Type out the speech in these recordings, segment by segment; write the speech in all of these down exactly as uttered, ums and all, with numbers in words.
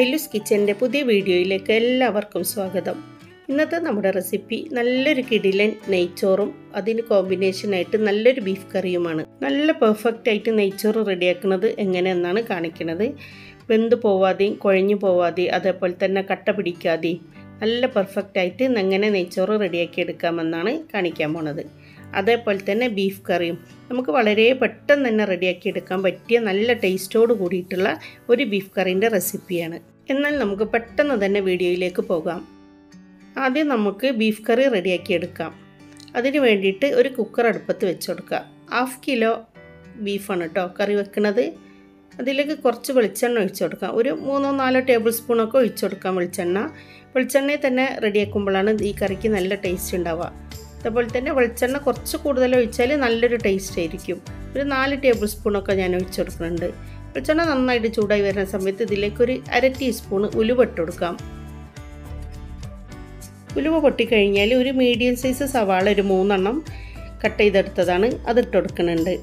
ഷൈലൂസ് കിച്ചൻ്റെ പുതിയ വീഡിയോയിലേക്ക് എല്ലാവർക്കും സ്വാഗതം. ഇന്നത്തെ നമ്മുടെ റെസിപ്പി നല്ലൊരു കിടിലൻ നെയ്ച്ചോറും അതിന് കോമ്പിനേഷനായിട്ട് നല്ലൊരു ബീഫ് കറിയുമാണ്. നല്ല പെർഫെക്റ്റ് ആയിട്ട് നെയ്ച്ചോറ് റെഡിയാക്കുന്നത് എങ്ങനെയെന്നാണ് കാണിക്കുന്നത്. വെന്ത് പോവാതെയും കുഴഞ്ഞു പോവാതെയും അതേപോലെ തന്നെ കട്ട പിടിക്കാതെയും നല്ല പെർഫെക്റ്റ് ആയിട്ട് എങ്ങനെ നെയ്ച്ചോറ് റെഡിയാക്കി എടുക്കാമെന്നാണ് കാണിക്കാൻ പോണത്. അതേപോലെ തന്നെ ബീഫ് കറിയും നമുക്ക് വളരെ പെട്ടെന്ന് തന്നെ റെഡിയാക്കി എടുക്കാൻ പറ്റിയ നല്ല ടേസ്റ്റോട് കൂടിയിട്ടുള്ള ഒരു ബീഫ് കറീൻ്റെ റെസിപ്പിയാണ്. എന്നാൽ നമുക്ക് പെട്ടെന്ന് തന്നെ വീഡിയോയിലേക്ക് പോകാം. ആദ്യം നമുക്ക് ബീഫ് കറി റെഡിയാക്കി എടുക്കാം. അതിന് വേണ്ടിയിട്ട് ഒരു കുക്കർ അടുപ്പത്ത് വെച്ച് കൊടുക്കുക. ഹാഫ് കിലോ ബീഫാണ് കേട്ടോ കറി വെക്കുന്നത്. അതിലേക്ക് കുറച്ച് വെളിച്ചെണ്ണ ഒഴിച്ചു കൊടുക്കാം. ഒരു മൂന്നോ നാലോ ടേബിൾ സ്പൂണൊക്കെ ഒഴിച്ചു കൊടുക്കാം വെളിച്ചെണ്ണ. വെളിച്ചെണ്ണയിൽ തന്നെ റെഡിയാക്കുമ്പോഴാണ് ഈ കറിക്ക് നല്ല ടേസ്റ്റ് ഉണ്ടാവുക. അതുപോലെ തന്നെ വെളിച്ചെണ്ണ കുറച്ച് കൂടുതൽ ഒഴിച്ചാൽ നല്ലൊരു ടേസ്റ്റ് ആയിരിക്കും. ഒരു നാല് ടേബിൾ സ്പൂണൊക്കെ ഞാൻ ഒഴിച്ചു കൊടുക്കുന്നുണ്ട്. വെളിച്ചെണ്ണ നന്നായിട്ട് ചൂടായി വരുന്ന സമയത്ത് ഇതിലേക്കൊരു അര ടീസ്പൂൺ ഉലുവ ഇട്ട് കൊടുക്കാം. ഉലുവ പൊട്ടിക്കഴിഞ്ഞാൽ ഒരു മീഡിയം സൈസ് സവാള ഒരു മൂന്നെണ്ണം കട്ട് ചെയ്തെടുത്തതാണ് അതിട്ട് കൊടുക്കുന്നുണ്ട്.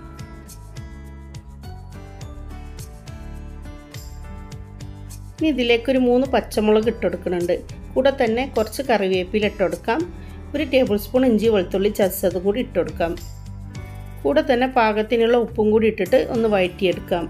ഇനി ഇതിലേക്കൊരു മൂന്ന് പച്ചമുളക് ഇട്ട് കൊടുക്കുന്നുണ്ട്. കൂടെ തന്നെ കുറച്ച് കറിവേപ്പില ഇട്ട് കൊടുക്കാം. ഒരു ടേബിൾ സ്പൂൺ ഇഞ്ചി വെളുത്തുള്ളി ചതച്ചതും കൂടി ഇട്ട് കൊടുക്കാം. കൂടെ തന്നെ പാകത്തിനുള്ള ഉപ്പും കൂടി ഇട്ടിട്ട് ഒന്ന് വഴറ്റിയെടുക്കാം.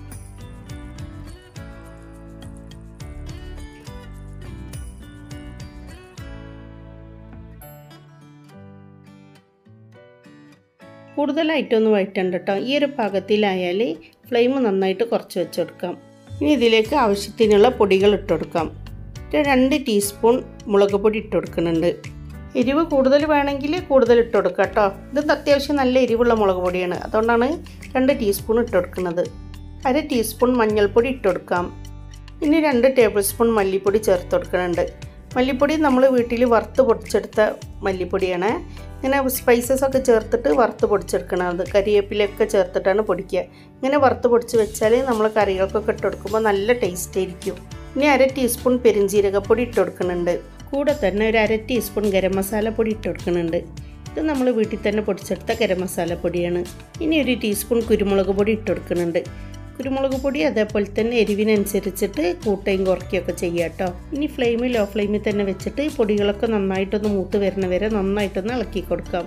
കൂടുതലായിട്ടൊന്ന് വഴറ്റണ്ട കേട്ടോ. ഈ ഒരു പാകത്തിലായാൽ ഫ്ലെയിം നന്നായിട്ട് കുറച്ച് വെച്ച് കൊടുക്കാം. ഇനി ഇതിലേക്ക് ആവശ്യത്തിനുള്ള പൊടികൾ ഇട്ട് കൊടുക്കാം. രണ്ട് ടീസ്പൂൺ മുളക് പൊടി ഇട്ട് കൊടുക്കുന്നുണ്ട്. എരിവ് കൂടുതൽ വേണമെങ്കിൽ കൂടുതൽ ഇട്ട് കൊടുക്കാം കേട്ടോ. ഇത് അത്യാവശ്യം നല്ല എരിവുള്ള മുളക് പൊടിയാണ്, അതുകൊണ്ടാണ് രണ്ട് ടീസ്പൂൺ ഇട്ട് കൊടുക്കുന്നത്. അര ടീസ്പൂൺ മഞ്ഞൾപ്പൊടി ഇട്ട് കൊടുക്കാം. ഇനി രണ്ട് ടേബിൾ സ്പൂൺ മല്ലിപ്പൊടി ചേർത്ത് കൊടുക്കുന്നുണ്ട്. മല്ലിപ്പൊടി നമ്മൾ വീട്ടിൽ വറുത്ത് പൊടിച്ചെടുത്ത മല്ലിപ്പൊടിയാണ്. ഇങ്ങനെ സ്പൈസസ് ഒക്കെ ചേർത്തിട്ട് വറുത്ത് പൊടിച്ചെടുക്കണത്. കരിവേപ്പിലൊക്കെ ചേർത്തിട്ടാണ് പൊടിക്കുക. ഇങ്ങനെ വറുത്ത് പൊടിച്ച് വെച്ചാൽ നമ്മൾ കറികൾക്കൊക്കെ ഇട്ട് കൊടുക്കുമ്പോൾ നല്ല ടേസ്റ്റ് ആയിരിക്കും. ഇനി അര ടീസ്പൂൺ പെരിഞ്ജീരകപ്പൊടി ഇട്ട് കൊടുക്കുന്നുണ്ട്. കൂടെ തന്നെ ഒരു അര ടീസ്പൂൺ ഗരം മസാല പൊടി ഇട്ട് കൊടുക്കുന്നുണ്ട്. ഇത് നമ്മൾ വീട്ടിൽ തന്നെ പൊടിച്ചെടുത്ത ഗരം മസാല പൊടിയാണ്. ഇനി ഒരു ടീസ്പൂൺ കുരുമുളക് പൊടി ഇട്ട് കൊടുക്കുന്നുണ്ട്. കുരുമുളക് പൊടി അതേപോലെ തന്നെ എരിവിനനുസരിച്ചിട്ട് കൂട്ടുകയും കുറയ്ക്കുകയൊക്കെ ചെയ്യുക കേട്ടോ. ഇനി ഫ്ലെയിം ലോ ഫ്ലെയിമിൽ തന്നെ വെച്ചിട്ട് പൊടികളൊക്കെ നന്നായിട്ടൊന്ന് മൂത്ത് വരുന്ന വരെ നന്നായിട്ടൊന്ന് ഇളക്കി കൊടുക്കാം.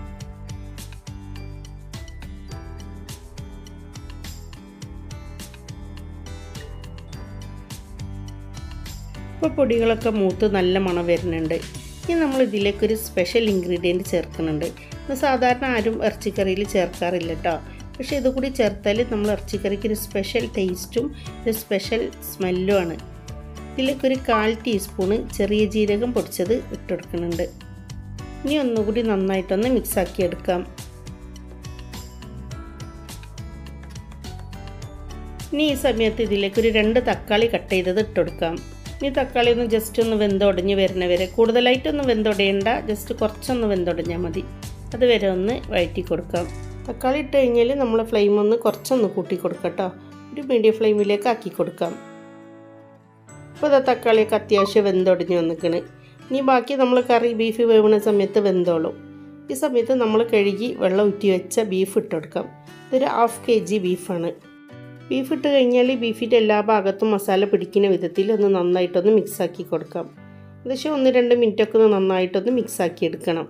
ഇപ്പോൾ പൊടികളൊക്കെ മൂത്ത് നല്ല മണം വരുന്നുണ്ട്. ഇനി നമ്മൾ ഇതിലേക്കൊരു സ്പെഷ്യൽ ഇൻഗ്രീഡിയൻറ്റ് ചേർക്കുന്നുണ്ട്. ഇത് സാധാരണ ആരും ഇറച്ചിക്കറിയിൽ ചേർക്കാറില്ല കേട്ടോ. പക്ഷേ ഇതുകൂടി ചേർത്താൽ നമ്മൾ ഇറച്ചിക്കറിക്ക് ഒരു സ്പെഷ്യൽ ടേസ്റ്റും ഒരു സ്പെഷ്യൽ സ്മെല്ലുമാണ്. ഇതിലേക്കൊരു കാൽ ടീസ്പൂണ് ചെറിയ ജീരകം പൊടിച്ചത് ഇട്ട് കൊടുക്കുന്നുണ്ട്. ഇനി ഒന്നുകൂടി നന്നായിട്ടൊന്ന് മിക്സാക്കി എടുക്കാം. ഇനി ഈ സമയത്ത് ഇതിലേക്കൊരു രണ്ട് തക്കാളി കട്ട് ചെയ്തത് ഇട്ട് കൊടുക്കാം. ഇനി തക്കാളി ഒന്ന് ജസ്റ്റ് ഒന്ന് വെന്തൊടഞ്ഞ് വരുന്നവരെ, കൂടുതലായിട്ടൊന്നും വെന്തൊടയണ്ട, ജസ്റ്റ് കുറച്ചൊന്ന് വെന്തൊടഞ്ഞാൽ മതി. അതുവരെ ഒന്ന് വഴറ്റി കൊടുക്കാം. തക്കാളി ഇട്ട് കഴിഞ്ഞാൽ നമ്മൾ ഫ്ലെയിം ഒന്ന് കുറച്ചൊന്ന് കൂട്ടി കൊടുക്കാം കേട്ടോ. ഒരു മീഡിയം ഫ്ലെയിമിലേക്ക് ആക്കി കൊടുക്കാം. അപ്പോൾ അത് തക്കാളിയൊക്കെ അത്യാവശ്യം വെന്തൊടഞ്ഞ് വന്നിക്കണ്. ഇനി ബാക്കി നമ്മൾ കറി ബീഫ് വേവുന്ന സമയത്ത് വെന്തോളും. ഈ സമയത്ത് നമ്മൾ കഴുകി വെള്ളം ഊറ്റി വെച്ച ബീഫ് ഇട്ട് കൊടുക്കാം. ഇതൊരു ഹാഫ് കെ ജി ബീഫാണ്. ബീഫ് ഇട്ട് കഴിഞ്ഞാൽ ബീഫിൻ്റെ എല്ലാ ഭാഗത്തും മസാല പിടിക്കുന്ന വിധത്തിൽ ഒന്ന് നന്നായിട്ടൊന്ന് മിക്സാക്കി കൊടുക്കാം. ഏകദേശം ഒന്ന് രണ്ട് മിനിറ്റൊക്കെ ഒന്ന് നന്നായിട്ടൊന്ന് മിക്സാക്കി എടുക്കണം.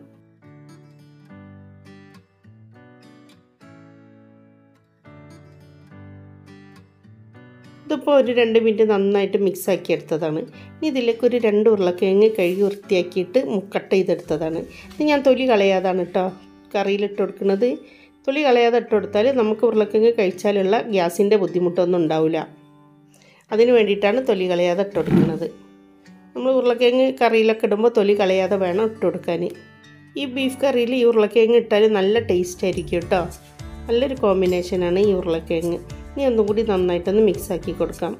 ഇതിപ്പോൾ ഒരു രണ്ട് മിനിറ്റ് നന്നായിട്ട് മിക്സാക്കി എടുത്തതാണ്. ഇനി ഇതിലേക്ക് ഒരു രണ്ട് ഉരുളക്കിഴങ്ങ് കഴുകി വൃത്തിയാക്കിയിട്ട് കട്ട് ചെയ്തെടുത്തതാണ്. ഇത് ഞാൻ തൊലി കളയാതാണ് കേട്ടോ കറിയിലിട്ട് കൊടുക്കുന്നത്. തൊലി കളയാതെ ഇട്ട് കൊടുത്താൽ നമുക്ക് ഉരുളക്കിഴങ്ങ് കഴിച്ചാലുള്ള ഗ്യാസിൻ്റെ ബുദ്ധിമുട്ടൊന്നും ഉണ്ടാവില്ല. അതിന് വേണ്ടിയിട്ടാണ് തൊലി കളയാതെ ഇട്ട് കൊടുക്കുന്നത്. നമ്മൾ ഉരുളക്കിഴങ്ങ് കറിയിലൊക്കെ ഇടുമ്പോൾ തൊലി കളയാതെ വേണം ഇട്ട് കൊടുക്കാൻ. ഈ ബീഫ് കറിയിൽ ഈ ഉരുളക്കിഴങ്ങ് ഇട്ടാൽ നല്ല ടേസ്റ്റ് ആയിരിക്കും കേട്ടോ. നല്ലൊരു കോമ്പിനേഷനാണ് ഈ ഉരുളക്കിഴങ്ങ്. ഇനി ഒന്നും കൂടി നന്നായിട്ടൊന്ന് മിക്സാക്കി കൊടുക്കാം.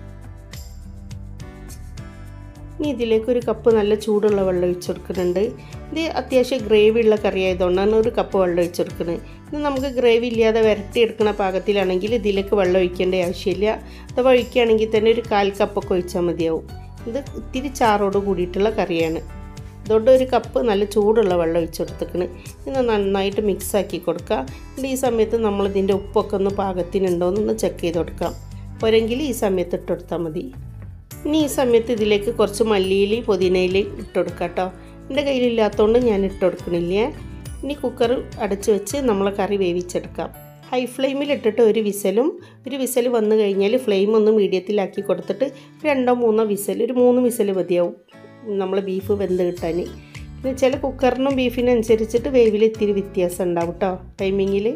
ഇനി ഇതിലേക്ക് ഒരു കപ്പ് നല്ല ചൂടുള്ള വെള്ളം ഒഴിച്ച് കൊടുക്കുന്നുണ്ട്. ഇത് അത്യാവശ്യം ഗ്രേവി ഉള്ള കറി ആയതുകൊണ്ടാണ് ഒരു കപ്പ് വെള്ളം ഒഴിച്ച് കൊടുക്കുന്നത്. ഇത് നമുക്ക് ഗ്രേവി ഇല്ലാതെ വരട്ടിയെടുക്കുന്ന പാകത്തിലാണെങ്കിൽ ഇതിലേക്ക് വെള്ളം ഒഴിക്കേണ്ട ആവശ്യമില്ല. അഥവാ ഒഴിക്കുകയാണെങ്കിൽ തന്നെ ഒരു കാൽ കപ്പൊക്കെ ഒഴിച്ചാൽ മതിയാവും. ഇത് ഇത്തിരി ചാറോട് കൂടിയിട്ടുള്ള കറിയാണ്. അതുകൊണ്ട് ഒരു കപ്പ് നല്ല ചൂടുള്ള വെള്ളം ഒഴിച്ച് കൊടുത്തിക്കണ്. ഇത് നന്നായിട്ട് മിക്സാക്കി കൊടുക്കുക. എന്നിട്ട് ഈ സമയത്ത് നമ്മളിതിൻ്റെ ഉപ്പൊക്കെ ഒന്ന് പാകത്തിനുണ്ടോ എന്നൊന്ന് ചെക്ക് ചെയ്ത് കൊടുക്കാം. പോരെങ്കിൽ ഈ സമയത്ത് ഇട്ട് കൊടുത്താൽ മതി. ഇനി ഈ സമയത്ത് ഇതിലേക്ക് കുറച്ച് മല്ലിയില പുതിനയില ഇട്ട് കൊടുക്കാം കേട്ടോ. എൻ്റെ കയ്യിലില്ലാത്തതുകൊണ്ട് ഞാൻ ഇട്ട് കൊടുക്കണില്ല. ഇനി കുക്കർ അടച്ച് വെച്ച് നമ്മൾ കറി വേവിച്ചെടുക്കാം. ഹൈ ഫ്ലെയിമിൽ ഇട്ടിട്ട് ഒരു വിസലും ഒരു വിസൽ വന്നു കഴിഞ്ഞാൽ ഫ്ലെയിം ഒന്ന് മീഡിയത്തിലാക്കി കൊടുത്തിട്ട് രണ്ടോ മൂന്നോ വിസൽ ഒരു മൂന്ന് വിസൽ മതിയാവും നമ്മൾ ബീഫ് വെന്ത് കിട്ടാൻ. പിന്നെ ചില കുക്കറിനും ബീഫിനനുസരിച്ചിട്ട് വേവിൽ ഇത്തിരി വ്യത്യാസം ഉണ്ടാവും കേട്ടോ ടൈമിങ്ങിൽ.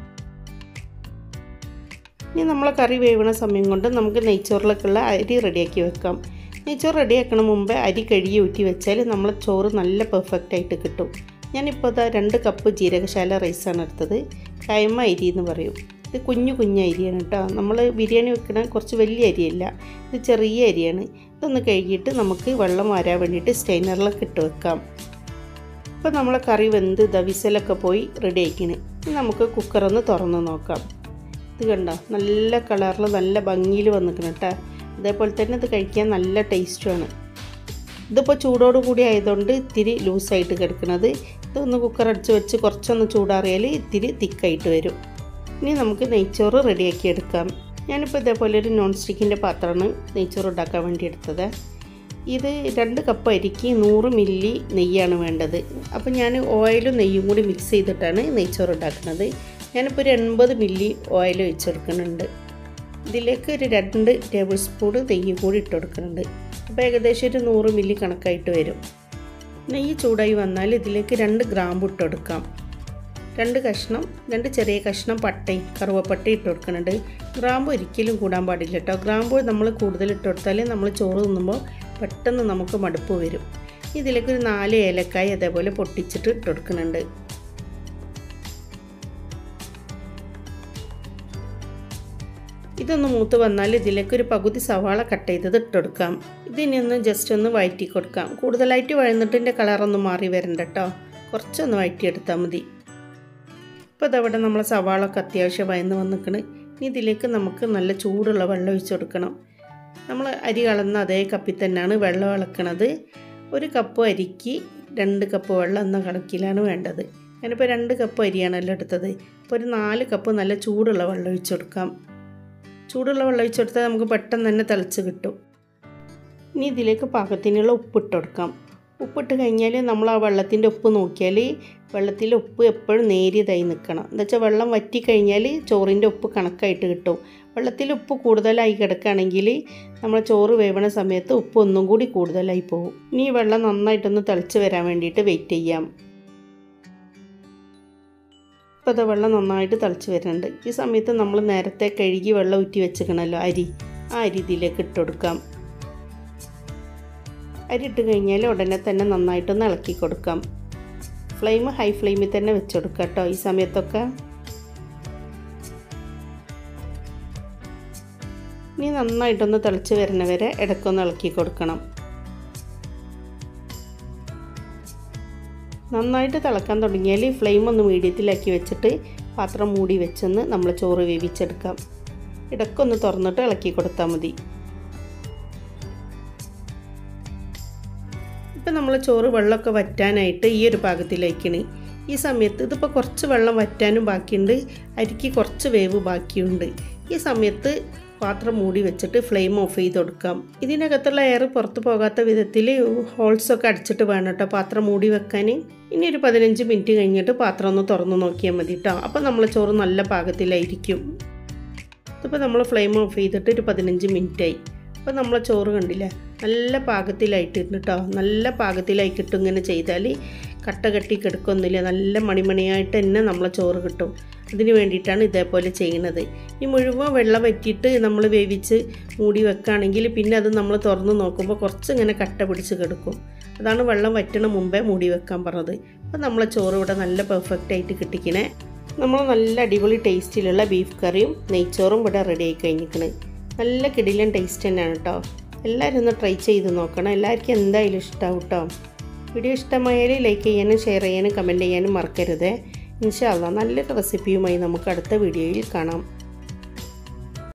ഇനി നമ്മളെ കറി വേവണ സമയം കൊണ്ട് നമുക്ക് നെയ്ച്ചോറിലേക്കുള്ള അരി റെഡിയാക്കി വെക്കാം. നെയ്ച്ചോറ് റെഡിയാക്കണ മുമ്പേ അരി കഴുകി ഊറ്റി വെച്ചാൽ നമ്മളെ ചോറ് നല്ല പെർഫെക്റ്റ് ആയിട്ട് കിട്ടും. ഞാനിപ്പോൾ ഇതാ രണ്ട് കപ്പ് ജീരകശാല റൈസാണ് എടുത്തത്. കൈമ അരി എന്ന് പറയും. ഇത് കുഞ്ഞു കുഞ്ഞു അരിയാണ് കേട്ടോ. നമ്മൾ ബിരിയാണി വെക്കണ കുറച്ച് വലിയ അരിയല്ല, ഇത് ചെറിയ അരിയാണ്. ഇതൊന്ന് കഴുകിയിട്ട് നമുക്ക് വെള്ളം വരാൻ വേണ്ടിയിട്ട് സ്റ്റെയിനറിലൊക്കെ ഇട്ട് വെക്കാം. ഇപ്പോൾ നമ്മളെ കറി വെന്ത് ഇതാ വിസലൊക്കെ പോയി റെഡി ആയിക്കണ്. ഇനി നമുക്ക് കുക്കറൊന്ന് തുറന്ന് നോക്കാം. ഇത് കണ്ടോ നല്ല കളറിൽ നല്ല ഭംഗിയിൽ വന്നിക്കണം കേട്ടോ. അതേപോലെ തന്നെ ഇത് കഴിക്കാൻ നല്ല ടേസ്റ്റുമാണ്. ഇതിപ്പോൾ ചൂടോടുകൂടി ആയതുകൊണ്ട് ഇത്തിരി ലൂസായിട്ട് കിടക്കുന്നത്. ഇതൊന്ന് കുക്കർ അടിച്ച് വെച്ച് കുറച്ചൊന്ന് ചൂടാറിയാൽ ഇത്തിരി തിക്കായിട്ട് വരും. ഇനി നമുക്ക് നെയ്ച്ചോറ് റെഡിയാക്കി എടുക്കാം. ഞാനിപ്പോൾ ഇതേപോലെ ഒരു നോൺ സ്റ്റിക്കിൻ്റെ പാത്രമാണ് നെയ്ച്ചോറ് ഉണ്ടാക്കാൻ വേണ്ടി എടുത്തത്. ഇത് രണ്ട് കപ്പ് അരിക്ക് നൂറ് മില്ലി നെയ്യാണ് വേണ്ടത്. അപ്പോൾ ഞാൻ ഓയിലും നെയ്യും കൂടി മിക്സ് ചെയ്തിട്ടാണ് നെയ്ച്ചോറ് ഉണ്ടാക്കുന്നത്. ഞാനിപ്പോൾ ഒരു എൺപത് മില്ലി ഓയിൽ ഒഴിച്ചെടുക്കുന്നുണ്ട്. ഇതിലേക്ക് ഒരു രണ്ട് ടേബിൾ സ്പൂൺ നെയ്യ് കൂടി ഇട്ട് കൊടുക്കുന്നുണ്ട്. അപ്പോൾ ഏകദേശം ഒരു നൂറ് മില്ലി കണക്കായിട്ട് വരും. നെയ്യ് ചൂടായി വന്നാൽ ഇതിലേക്ക് രണ്ട് ഗ്രാമ്പു ഇട്ട് കൊടുക്കാം. രണ്ട് കഷ്ണം രണ്ട് ചെറിയ കഷ്ണം പട്ടയും കറുവപ്പട്ടയും ഇട്ട് കൊടുക്കുന്നുണ്ട്. ഗ്രാമ്പു ഒരിക്കലും കൂടാൻ പാടില്ല കേട്ടോ. ഗ്രാമ്പു നമ്മൾ കൂടുതൽ ഇട്ട് കൊടുത്താൽ നമ്മൾ ചോറ് തിന്നുമ്പോൾ പെട്ടെന്ന് നമുക്ക് മടുപ്പ് വരും. ഇതിലേക്ക് ഒരു നാല് ഏലക്കായ അതേപോലെ പൊട്ടിച്ചിട്ട് ഇട്ട് കൊടുക്കുന്നുണ്ട്. ഇതൊന്ന് മൂത്ത് വന്നാൽ ഇതിലേക്ക് ഒരു പകുതി സവാള കട്ട് ചെയ്തത് ഇട്ട് കൊടുക്കാം. ഇതിനി ഒന്ന് ജസ്റ്റ് ഒന്ന് വഴറ്റി കൊടുക്കാം. കൂടുതലായിട്ട് വഴന്നിട്ടിൻ്റെ കളറൊന്നും മാറി വരണ്ട കേട്ടോ. കുറച്ചൊന്ന് വഴറ്റിയെടുത്താൽ മതി. ഇപ്പോൾ ഇതവിടെ നമ്മളെ സവാളൊക്കെ അത്യാവശ്യം വഴന്ന് വന്നിക്കണ്. ഇനി ഇതിലേക്ക് നമുക്ക് നല്ല ചൂടുള്ള വെള്ളം ഒഴിച്ച് കൊടുക്കണം. നമ്മൾ അരി കളന്ന അതേ കപ്പിൽ തന്നെയാണ് വെള്ളം ഇളക്കണത്. ഒരു കപ്പ് അരിക്ക് രണ്ട് കപ്പ് വെള്ളം എന്ന കണക്കിലാണ് വേണ്ടത്. ഞാനിപ്പോൾ രണ്ട് കപ്പ് അരിയാണല്ലോ എടുത്തത്. ഇപ്പോൾ ഒരു നാല് കപ്പ് നല്ല ചൂടുള്ള വെള്ളം ഒഴിച്ച് കൊടുക്കാം. ചൂടുള്ള വെള്ളം ഒഴിച്ച് കൊടുത്താൽ നമുക്ക് പെട്ടെന്ന് തന്നെ തിളച്ച് കിട്ടും. ഇനി ഇതിലേക്ക് പാകത്തിനുള്ള ഉപ്പിട്ട് കൊടുക്കാം. ഉപ്പിട്ട് കഴിഞ്ഞാൽ നമ്മൾ ആ വെള്ളത്തിൻ്റെ ഉപ്പ് നോക്കിയാൽ വെള്ളത്തിലെ ഉപ്പ് എപ്പോഴും നേരിയതായി നിൽക്കണം. എന്താ വെച്ചാൽ വെള്ളം വറ്റിക്കഴിഞ്ഞാൽ ചോറിൻ്റെ ഉപ്പ് കണക്കായിട്ട് കിട്ടും. വെള്ളത്തിൽ ഉപ്പ് കൂടുതലായി കിടക്കുകയാണെങ്കിൽ നമ്മൾ ചോറ് വേവണ സമയത്ത് ഉപ്പ് ഒന്നും കൂടി കൂടുതലായി പോകും. ഇനി ഈ വെള്ളം നന്നായിട്ടൊന്ന് തിളച്ച് വരാൻ വേണ്ടിയിട്ട് വെയിറ്റ് ചെയ്യാം. ഇപ്പോൾ അത് വെള്ളം നന്നായിട്ട് തിളച്ച് വരുന്നുണ്ട്. ഈ സമയത്ത് നമ്മൾ നേരത്തെ കഴുകി വെള്ളം ഊറ്റി വെച്ചിരിക്കണമല്ലോ അരി, ആ അരി ഇതിലേക്ക് ഇട്ട് കൊടുക്കാം. അരി ഇട്ട് കഴിഞ്ഞാൽ ഉടനെ തന്നെ നന്നായിട്ടൊന്ന് ഇളക്കി കൊടുക്കാം. ഫ്ലെയിം ഹൈ ഫ്ലെയിമിൽ തന്നെ വെച്ച് കൊടുക്കാം കേട്ടോ ഈ സമയത്തൊക്കെ. ഇനി നന്നായിട്ടൊന്ന് തിളച്ച് വരുന്നവരെ ഇടയ്ക്കൊന്ന് ഇളക്കി കൊടുക്കണം. നന്നായിട്ട് തിളക്കാൻ തുടങ്ങിയാൽ ഫ്ലെയിം ഒന്ന് മീഡിയത്തിലാക്കി വെച്ചിട്ട് പാത്രം മൂടി വെച്ചൊന്ന് നമ്മൾ ചോറ് വേവിച്ചെടുക്കാം. ഇടയ്ക്കൊന്ന് തുറന്നിട്ട് ഇളക്കി കൊടുത്താൽ മതി. ഇപ്പം നമ്മൾ ചോറ് വെള്ളമൊക്കെ വറ്റാനായിട്ട് ഈ ഒരു പാകത്തിലേക്കാണ്. ഈ സമയത്ത് ഇതിപ്പോൾ കുറച്ച് വെള്ളം വറ്റാനും ബാക്കിയുണ്ട്, അരിക്ക് കുറച്ച് വേവ് ബാക്കിയുണ്ട്. ഈ സമയത്ത് പാത്രം മൂടി വെച്ചിട്ട് ഫ്ലെയിം ഓഫ് ചെയ്ത് കൊടുക്കാം. ഇതിനകത്തുള്ള എയർ പുറത്ത് പോകാത്ത വിധത്തിൽ ഹോൾസൊക്കെ അടിച്ചിട്ട് വേണം കേട്ടോ പാത്രം മൂടി വെക്കാൻ. ഇനി ഒരു പതിനഞ്ച് മിനിറ്റ് കഴിഞ്ഞിട്ട് പാത്രം ഒന്ന് തുറന്ന് നോക്കിയാൽ മതി കേട്ടോ. അപ്പോൾ നമ്മൾ ചോറ് നല്ല പാകത്തിലായിരിക്കും. ഇതിപ്പോൾ നമ്മൾ ഫ്ലെയിം ഓഫ് ചെയ്തിട്ട് ഒരു പതിനഞ്ച് മിനിറ്റായി. അപ്പോൾ നമ്മളെ ചോറ് കണ്ടില്ലേ നല്ല പാകത്തിലായിട്ടുണ്ട് കേട്ടോ. നല്ല പാകത്തിലായി കിട്ടും. ഇങ്ങനെ ചെയ്താൽ കട്ട കെട്ടി കിടക്കൊന്നുമില്ല, നല്ല മണിമണിയായിട്ട് തന്നെ നമ്മളെ ചോറ് കിട്ടും. അതിന് വേണ്ടിയിട്ടാണ് ഇതേപോലെ ചെയ്യുന്നത്. ഈ മുഴുവൻ വെള്ളം വറ്റിയിട്ട് നമ്മൾ വേവിച്ച് മൂടി വെക്കുകയാണെങ്കിൽ പിന്നെ അത് നമ്മൾ തുറന്ന് നോക്കുമ്പോൾ കുറച്ച് ഇങ്ങനെ കട്ട പിടിച്ച് കിടക്കും. അതാണ് വെള്ളം വറ്റണ മുമ്പേ മൂടി വെക്കാൻ പറഞ്ഞത്. അപ്പോൾ നമ്മളെ ചോറ് ഇവിടെ നല്ല പെർഫെക്റ്റ് ആയിട്ട് കിട്ടിക്കണേ. നമ്മൾ നല്ല അടിപൊളി ടേസ്റ്റിലുള്ള ബീഫ് കറിയും നെയ്ച്ചോറും ഇവിടെ റെഡി ആയി കഴിഞ്ഞിരിക്കണേ. നല്ല കിടിലൻ ടേസ്റ്റ് തന്നെയാണ് കേട്ടോ. എല്ലാവരും ഒന്ന് ട്രൈ ചെയ്ത് നോക്കണം. എല്ലാവർക്കും എന്തായാലും ഇഷ്ടമാവും കേട്ടോ. വീഡിയോ ഇഷ്ടമായാൽ ലൈക്ക് ചെയ്യാനും ഷെയർ ചെയ്യാനും കമൻറ്റ് ചെയ്യാനും മറക്കരുത്. ഇൻഷാ അല്ലാഹ് നല്ലൊരു റെസിപ്പിയുമായി നമുക്ക് അടുത്ത വീഡിയോയിൽ കാണാം.